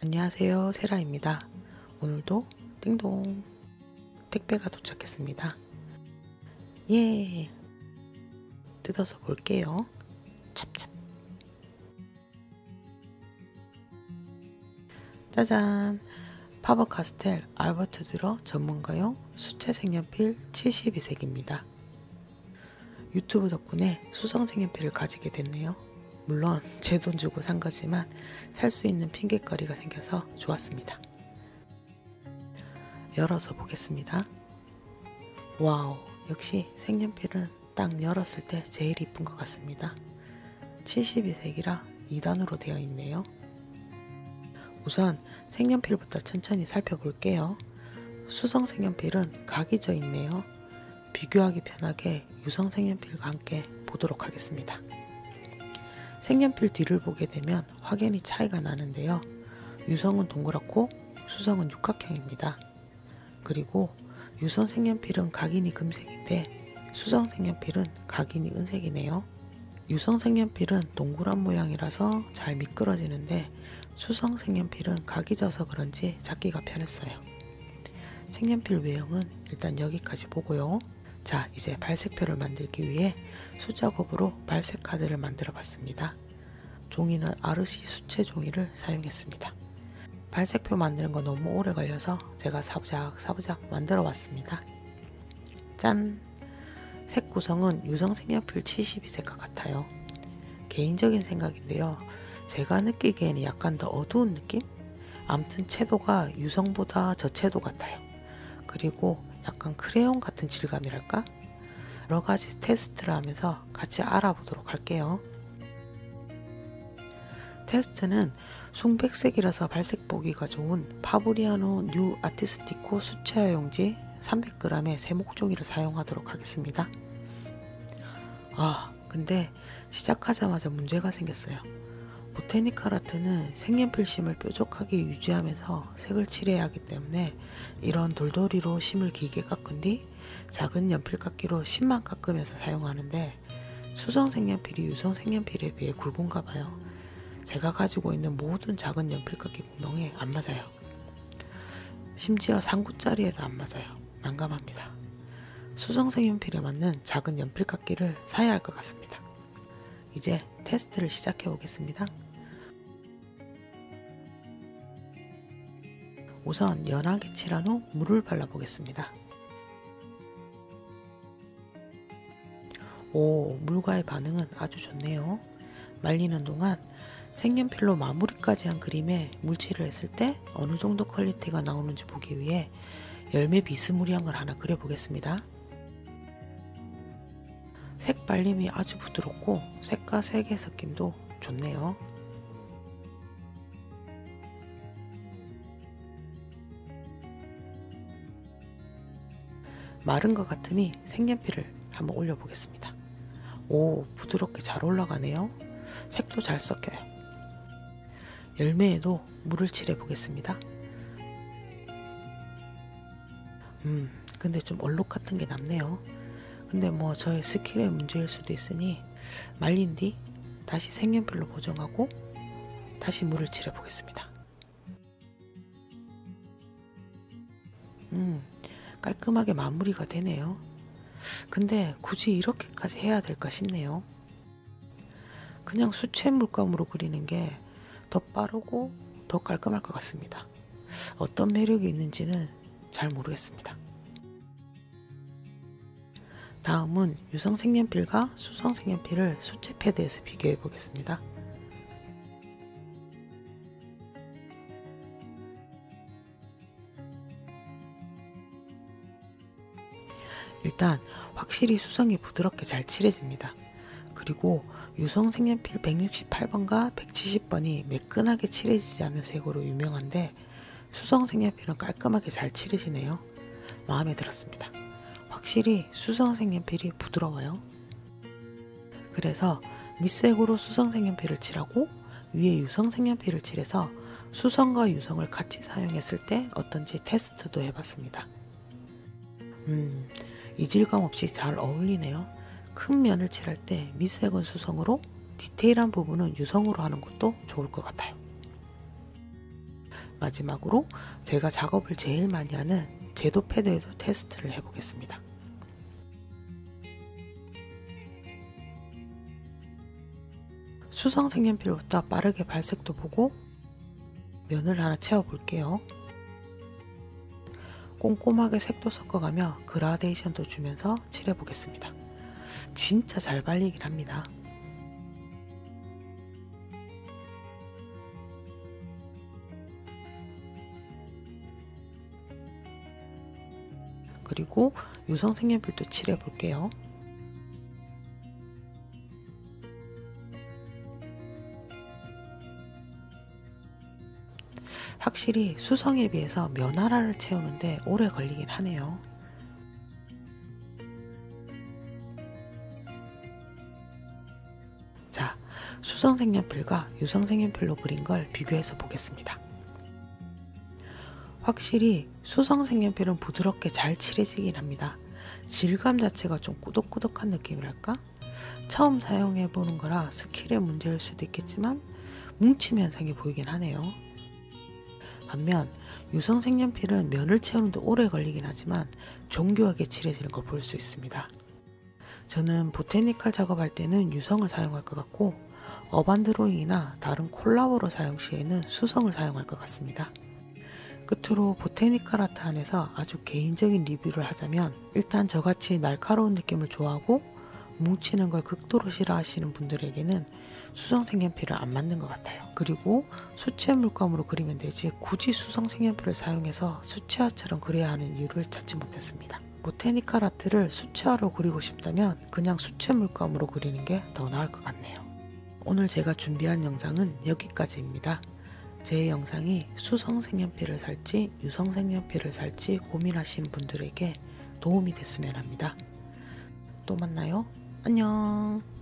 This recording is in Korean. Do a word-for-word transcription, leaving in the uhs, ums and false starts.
안녕하세요, 세라입니다. 오늘도 띵동 택배가 도착했습니다. 예, 뜯어서 볼게요. 찹찹. 짜잔, 파버카스텔 알버트 듀러 전문가용 수채 색연필 칠십이 색입니다. 유튜브 덕분에 수성 색연필을 가지게 됐네요. 물론 제 돈 주고 산 거지만 살 수 있는 핑곗거리가 생겨서 좋았습니다. 열어서 보겠습니다. 와우, 역시 색연필은 딱 열었을 때 제일 이쁜 것 같습니다. 칠십이 색이라 이 단으로 되어 있네요. 우선 색연필부터 천천히 살펴볼게요. 수성 색연필은 각이 져 있네요. 비교하기 편하게 유성 색연필과 함께 보도록 하겠습니다. 색연필 뒤를 보게 되면 확연히 차이가 나는데요. 유성은 동그랗고 수성은 육각형입니다. 그리고 유성 색연필은 각인이 금색인데 수성 색연필은 각인이 은색이네요. 유성 색연필은 동그란 모양이라서 잘 미끄러지는데 수성 색연필은 각이 져서 그런지 잡기가 편했어요. 색연필 외형은 일단 여기까지 보고요. 자, 이제 발색표를 만들기 위해 수작업으로 발색 카드를 만들어 봤습니다. 종이는 아르시 수채 종이를 사용했습니다. 발색표 만드는 거 너무 오래 걸려서 제가 사부작 사부작 만들어 왔습니다. 짠! 색 구성은 유성 색연필 칠십이 색과 같아요. 개인적인 생각인데요. 제가 느끼기에는 약간 더 어두운 느낌? 암튼 채도가 유성보다 저채도 같아요. 그리고 약간 크레용 같은 질감이랄까? 여러가지 테스트를 하면서 같이 알아보도록 할게요. 테스트는 숭백색이라서 발색 보기가 좋은 파브리아노 뉴 아티스티코 수채화 용지 삼백 그램의 세목종이를 사용하도록 하겠습니다. 아, 근데 시작하자마자 문제가 생겼어요. 보테니컬 아트는 색연필 심을 뾰족하게 유지하면서 색을 칠해야 하기 때문에 이런 돌돌이로 심을 길게 깎은 뒤 작은 연필 깎기로 심만 깎으면서 사용하는데 수성 색연필이 유성 색연필에 비해 굵은가 봐요. 제가 가지고 있는 모든 작은 연필 깎기 구멍에 안 맞아요. 심지어 상구짜리에도 안 맞아요. 난감합니다. 수성 색연필에 맞는 작은 연필 깎기를 사야 할 것 같습니다. 이제 테스트를 시작해 보겠습니다. 우선 연하게 칠한 후 물을 발라 보겠습니다. 오, 물과의 반응은 아주 좋네요. 말리는 동안 색연필로 마무리까지 한 그림에 물칠을 했을 때 어느 정도 퀄리티가 나오는지 보기 위해 열매 비스무리한 걸 하나 그려보겠습니다. 색 발림이 아주 부드럽고 색과 색의 섞임도 좋네요. 마른 것 같으니 색연필을 한번 올려보겠습니다. 오, 부드럽게 잘 올라가네요. 색도 잘 섞여요. 열매에도 물을 칠해 보겠습니다. 음, 근데 좀 얼룩 같은 게 남네요. 근데 뭐 저의 스킬의 문제일 수도 있으니 말린 뒤 다시 색연필로 보정하고 다시 물을 칠해 보겠습니다. 음, 깔끔하게 마무리가 되네요. 근데 굳이 이렇게까지 해야 될까 싶네요. 그냥 수채 물감으로 그리는 게 더 빠르고 더 깔끔할 것 같습니다. 어떤 매력이 있는지는 잘 모르겠습니다. 다음은 유성 색연필과 수성 색연필을 수채 패드에서 비교해 보겠습니다. 일단 확실히 수성이 부드럽게 잘 칠해집니다. 그리고 유성 색연필 백육십팔 번과 백칠십 번이 매끈하게 칠해지지 않는 색으로 유명한데 수성 색연필은 깔끔하게 잘 칠해지네요. 마음에 들었습니다. 확실히 수성 색연필이 부드러워요. 그래서 밑색으로 수성 색연필을 칠하고 위에 유성 색연필을 칠해서 수성과 유성을 같이 사용했을 때 어떤지 테스트도 해봤습니다. 음, 이질감 없이 잘 어울리네요. 큰 면을 칠할 때 밑색은 수성으로 디테일한 부분은 유성으로 하는 것도 좋을 것 같아요. 마지막으로 제가 작업을 제일 많이 하는 제도 패드에도 테스트를 해보겠습니다. 수성 색연필부터 빠르게 발색도 보고 면을 하나 채워볼게요. 꼼꼼하게 색도 섞어가며 그라데이션도 주면서 칠해보겠습니다. 진짜 잘 발리긴 합니다. 그리고 유성 색연필도 칠해볼게요. 확실히 수성에 비해서 면 하나를 채우는데 오래 걸리긴 하네요. 자, 수성 색연필과 유성 색연필로 그린 걸 비교해서 보겠습니다. 확실히 수성 색연필은 부드럽게 잘 칠해지긴 합니다. 질감 자체가 좀 꾸덕꾸덕한 느낌이랄까? 처음 사용해보는 거라 스킬의 문제일 수도 있겠지만 뭉침 현상이 보이긴 하네요. 반면 유성 색연필은 면을 채우는데 오래 걸리긴 하지만 정교하게 칠해지는 걸 볼 수 있습니다. 저는 보테니컬 작업할 때는 유성을 사용할 것 같고 어반 드로잉이나 다른 콜라보로 사용 시에는 수성을 사용할 것 같습니다. 끝으로 보테니컬 아트 안에서 아주 개인적인 리뷰를 하자면 일단 저같이 날카로운 느낌을 좋아하고 뭉치는 걸 극도로 싫어하시는 분들에게는 수성 색연필은 안 맞는 것 같아요. 그리고 수채 물감으로 그리면 되지 굳이 수성 색연필을 사용해서 수채화처럼 그려야 하는 이유를 찾지 못했습니다. 보테니컬 아트를 수채화로 그리고 싶다면 그냥 수채 물감으로 그리는 게 더 나을 것 같네요. 오늘 제가 준비한 영상은 여기까지입니다. 제 영상이 수성 색연필을 살지 유성 색연필을 살지 고민하시는 분들에게 도움이 됐으면 합니다. 또 만나요. 안녕.